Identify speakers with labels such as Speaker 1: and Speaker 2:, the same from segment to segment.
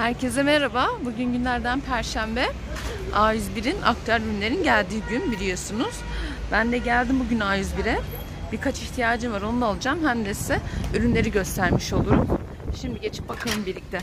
Speaker 1: Herkese merhaba. Bugün günlerden Perşembe. A101'in aktar ürünlerin geldiği gün biliyorsunuz. Ben de geldim bugün A101'e. Birkaç ihtiyacım var, onu da alacağım. Hem de size ürünleri göstermiş olurum. Şimdi geçip bakalım birlikte.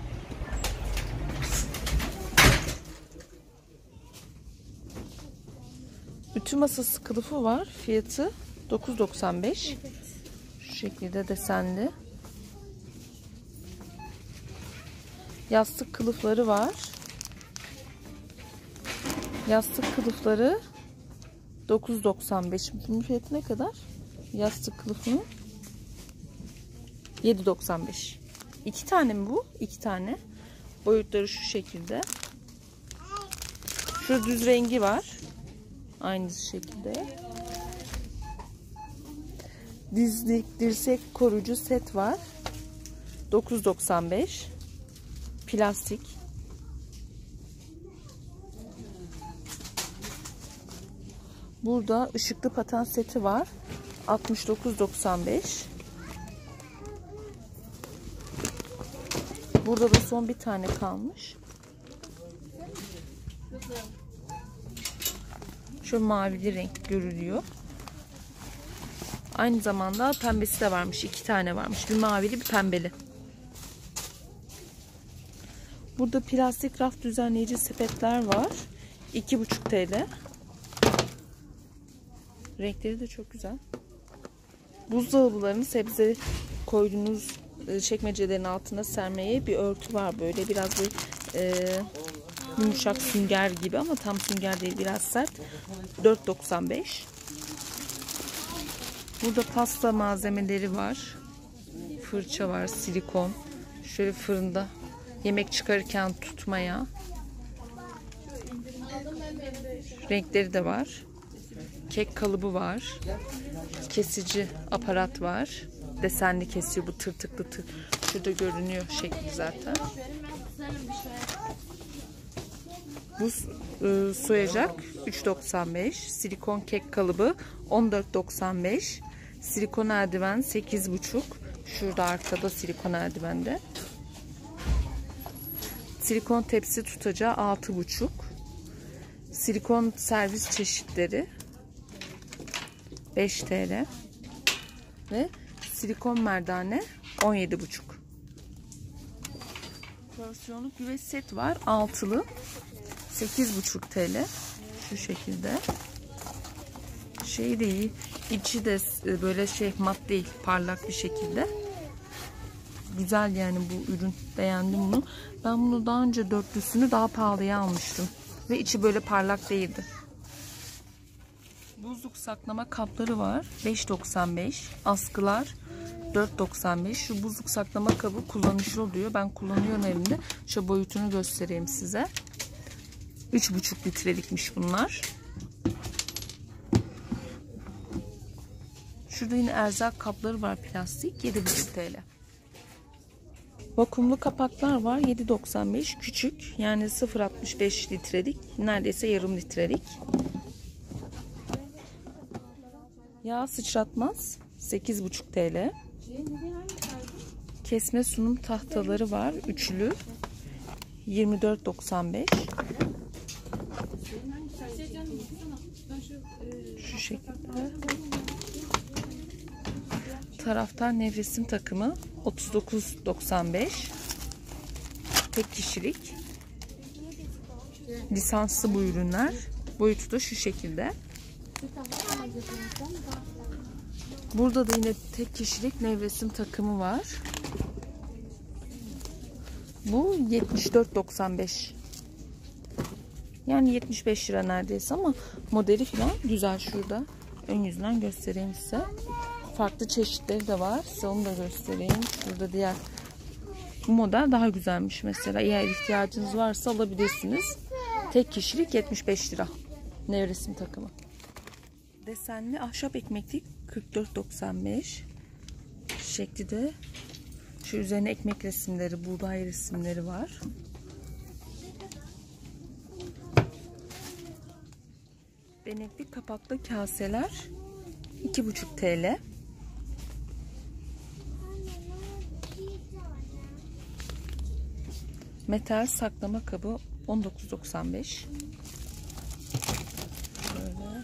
Speaker 1: Ütü masası kılıfı var. Fiyatı 9.95. Evet. Şu şekilde desenli. Yastık kılıfları var. Yastık kılıfları 9.95. Bunun fiyatı ne kadar? Yastık kılıfının 7.95. 2 tane mi bu? 2 tane. Boyutları şu şekilde. Şu düz rengi var. Aynı şekilde. Dizlik, dirsek koruyucu set var. 9.95. Plastik. Burada ışıklı paten seti var. 69.95. Burada da son bir tane kalmış. Şu mavili renk görülüyor. Aynı zamanda pembesi de varmış. 2 tane varmış. Bir mavili, bir pembeli. Burada plastik raf düzenleyici sepetler var. 2,5 TL. Renkleri de çok güzel. Buzdolabılarını sebze koyduğunuz çekmecelerin altına sermeye bir örtü var. Böyle biraz bir yumuşak sünger gibi ama tam sünger değil, biraz sert. 4.95. Burada pasta malzemeleri var. Fırça var, silikon. Şöyle fırında yemek çıkarırken tutmaya. Renkleri de var. Kek kalıbı var. Kesici aparat var. Desenli kesiyor. Bu tırtıklı şurada görünüyor şekli zaten. Bu soyacak 3.95. Silikon kek kalıbı 14.95. Silikon eldiven 8.5. Şurada arkada silikon eldivende. Silikon tepsi tutacağı 6.5. Silikon servis çeşitleri 5 TL. Ve silikon merdane 17.5. Porsiyonluk güveç set var. Altılı 8.5 TL. Şu şekilde. Şey değil. İçi de böyle mat değil. Parlak bir şekilde. Güzel yani bu ürün. Beğendim bunu. Ben bunu daha önce dörtlüsünü daha pahalıya almıştım. Ve içi böyle parlak değildi. Buzluk saklama kapları var. 5.95. Askılar 4.95. Şu buzluk saklama kabı kullanışlı oluyor. Ben kullanıyorum evimde. Şu boyutunu göstereyim size. 3,5 litrelikmiş bunlar. Şurada yine erzak kapları var, plastik. 7,5 TL. Vakumlu kapaklar var. 7.95. Küçük. Yani 0.65 litrelik. Neredeyse yarım litrelik. Yağ sıçratmaz. 8,5 TL. Kesme sunum tahtaları var. Üçlü. 24.95. Şu şekilde. Taraftar nevresim takımı 39.95. Tek kişilik. Lisanslı bu ürünler. Boyutu da şu şekilde. Burada da yine tek kişilik nevresim takımı var. Bu 74.95. Yani 75 lira neredeyse ama modeli falan güzel. Şurada ön yüzünden göstereyim size. Farklı çeşitleri de var. Size onu da göstereyim. Şurada diğer. Bu model daha güzelmiş mesela. Eğer ihtiyacınız varsa alabilirsiniz. Tek kişilik 75 lira. Nevresim takımı. Desenli ahşap ekmeklik 44.95. Şekli de şu üzerine ekmek resimleri, buğday resimleri var. Benekli kapaklı kaseler 2,5 TL. Metal saklama kabı 19.95. Böyle.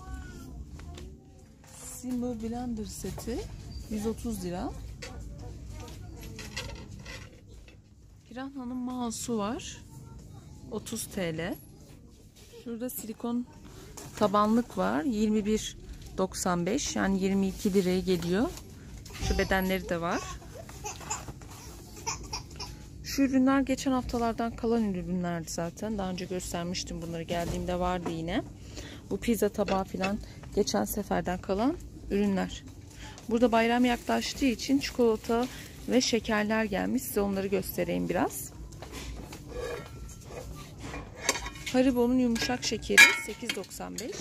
Speaker 1: Simo blender seti 130 lira. Piranha'nın mouse'u var. 30 TL. Şurada silikon tabanlık var. 21.95, yani 22 liraya geliyor. Şu bedenleri de var. Şu ürünler geçen haftalardan kalan ürünlerdi zaten. Daha önce göstermiştim bunları. Geldiğimde vardı yine. Bu pizza tabağı falan geçen seferden kalan ürünler. Burada bayram yaklaştığı için çikolata ve şekerler gelmiş. Size onları göstereyim biraz. Haribo'nun yumuşak şekeri 8.95.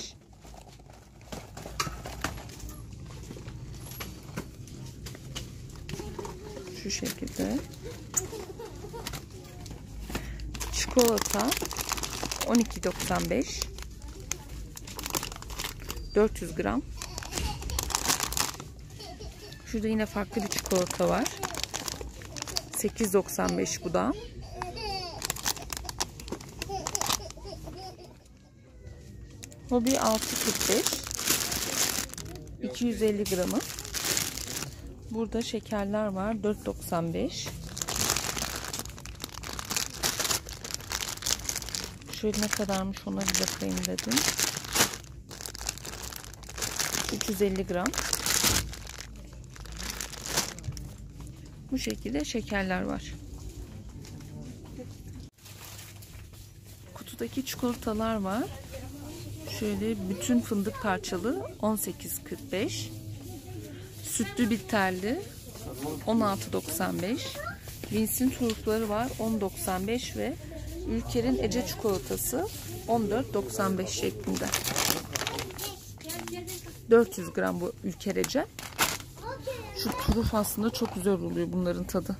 Speaker 1: Şu şekilde. Çikolata 12.95. 400 gram. Şurada yine farklı bir çikolata var. 8.95 bu da. Hobi 6.45. 250 gramı. Burada şekerler var. 4.95. Şöyle ne kadarmış ona bir bakayım dedim. 350 gram. Bu şekilde şekerler var. Kutudaki çikolatalar var. Şöyle bütün fındık parçalı 18.45. Sütlü bitterli 16.95. Vince'in turpları var 10.95 ve Ülker'in Ece çikolatası 14.95 şeklinde. 400 gram bu Ülker Ece. Şu turuf aslında çok güzel oluyor bunların tadı.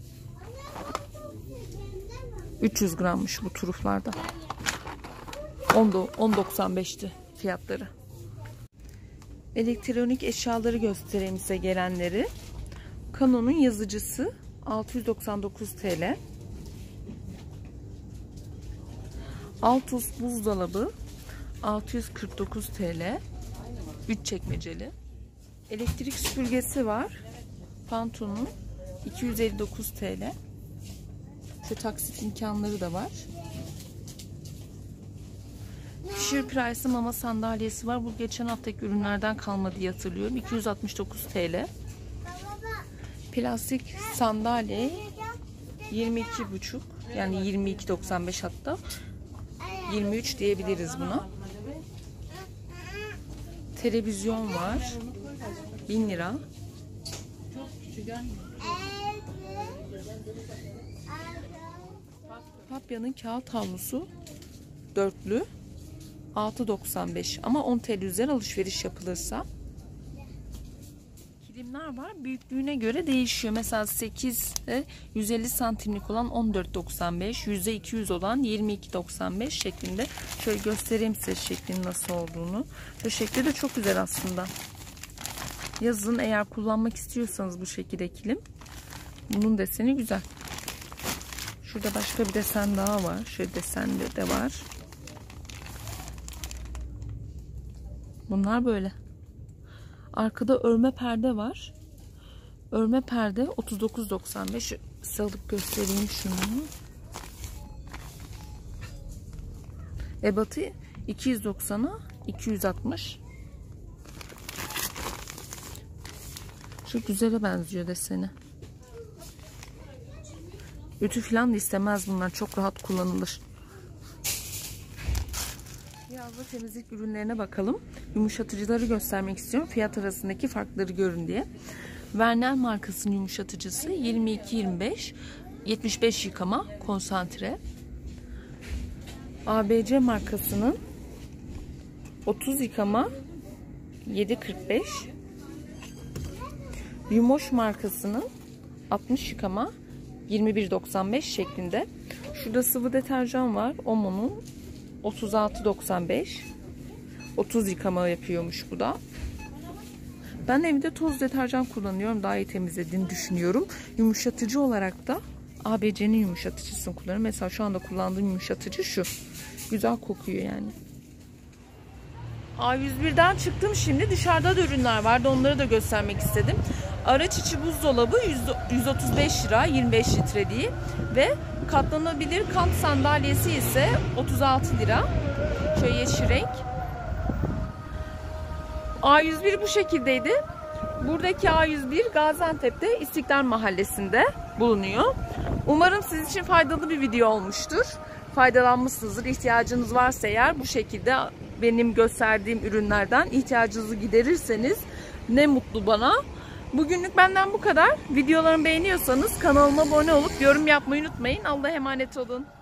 Speaker 1: 300 grammış bu turuflarda. 10.95'ti fiyatları. Elektronik eşyaları göstereyim size gelenleri. Canon'un yazıcısı 699 TL. Altus buzdolabı 649 TL. 3 çekmeceli. Elektrik süpürgesi var. Pantolon'un 259 TL. Şu taksit imkanları da var. Fisher Price'ın mama sandalyesi var. Bu geçen haftaki ürünlerden kalma diye hatırlıyorum. 269 TL. Plastik sandalye 22,5, yani 22.95 hatta. 23 diyebiliriz buna. Televizyon var. 1000 lira. Papya'nın kağıt havlusu dörtlü 6.95 ama 10 TL üzeri alışveriş yapılırsa. Kilimler var. Büyüklüğüne göre değişiyor. Mesela 8 ve 150 santimlik olan 14.95, yüzde 200 olan 22.95 şeklinde. Şöyle göstereyim size şeklinin nasıl olduğunu. Şu şekli de çok güzel aslında. Yazın eğer kullanmak istiyorsanız bu şekilde kilim. Bunun deseni güzel. Şurada başka bir desen daha var. Şöyle desenli de var. Bunlar böyle. Arkada örme perde var. Örme perde 39.95. Size alıp göstereyim şunu. Ebatı 290'a 260. Şu güzele benziyor deseni. Ütü falan da istemez bunlar. Çok rahat kullanılır. Biraz da temizlik ürünlerine bakalım. Yumuşatıcıları göstermek istiyorum. Fiyat arasındaki farkları görün diye. Vernel markasının yumuşatıcısı 22-25, 75 yıkama konsantre. ABC markasının 30 yıkama 7.45. Yumoş markasının 60 yıkama 21.95 şeklinde. Şurada sıvı deterjan var. Omo'nun 36.95. 30 yıkama yapıyormuş bu da. Ben evde toz deterjan kullanıyorum. Daha iyi temizlediğini düşünüyorum. Yumuşatıcı olarak da ABC'nin yumuşatıcısını kullanıyorum. Mesela şu anda kullandığım yumuşatıcı şu. Güzel kokuyor yani. A101'den çıktım şimdi. Dışarıda da ürünler vardı. Onları da göstermek istedim. Araç içi buzdolabı 135 lira 25 litreliği ve katlanabilir kamp sandalyesi ise 36 lira. Şöyle yeşil renk. A101 bu şekildeydi. Buradaki A101 Gaziantep'te İstiklal Mahallesi'nde bulunuyor. Umarım siz için faydalı bir video olmuştur. Faydalanmışsınızdır. İhtiyacınız varsa eğer bu şekilde benim gösterdiğim ürünlerden ihtiyacınızı giderirseniz ne mutlu bana. Bugünlük benden bu kadar. Videolarımı beğeniyorsanız kanalıma abone olup yorum yapmayı unutmayın. Allah'a emanet olun.